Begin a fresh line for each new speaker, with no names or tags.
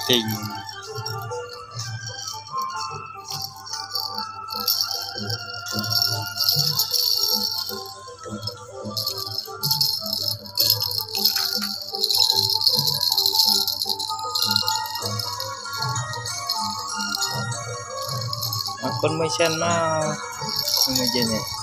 จริงคนไม่เช่นมากไม่เจนเนี่ย